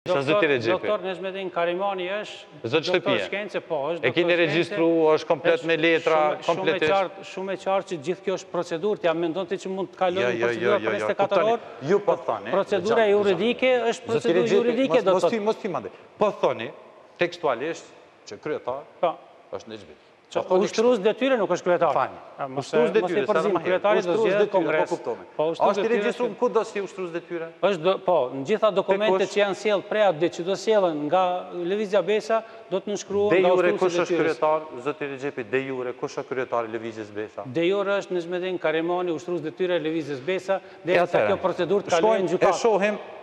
Sa zoti Rexhepi. Doktor Nezmedin Karimani është Zot doktor shtëpia. shkence, po, është E keni regjistru, është komplet me letra, kompletisht. Shumë e qartë që gjithë kjo është procedurë, t'ja mendon të që mund të kalojnë Jo, procedura për 24 orë. Ju po thoni. Procedura juridike është procedurë juridike, do të thotë. Mos ti mande. Po thoni, tekstualisht, që kryetar është Nexhbeti. Ushtrus detyre nuk është kryetar. Ushtrus detyre, sa më herë. Kryetari do zgjedhet kongres. Është i regjistruar ku do si ushtrus detyre? Po, në gjitha dokumentet që janë sjellë prej atë që do sjellen nga Lëvizja Besa, do të nënshkruhen nga De jure ushtrus kush është detyrës. kryetar, zoti Rexhepi, de jure kush është kryetari i Lëvizjes Besa? De jure është Nezmedin Karimani, ushtrus detyre e Lëvizjes Besa, derisa kjo procedurë të kalojë në gjykatë. E shohim